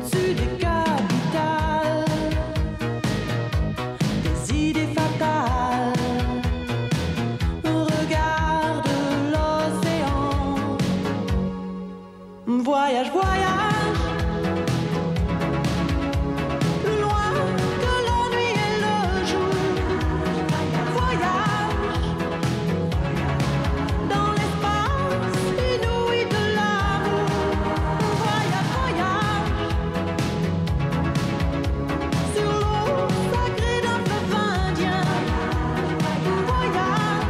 au-dessus des capitales, des idées fatales. Regarde l'océan, voyage, voyage, plus loin que la nuit et le jour. Voyage dans l'espace inouï de l'amour. Voyage, voyage sur l'eau sacrée d'un fleuve indien. Voyage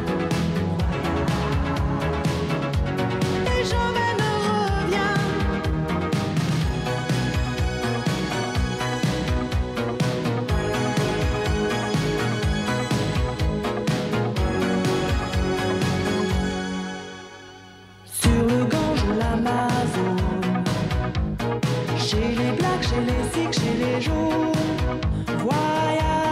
et jamais ne reviens. Sur le Gange ou l'Amazone, chez les Blacks, chez les Sikhs, chez les Jaunes. Voyage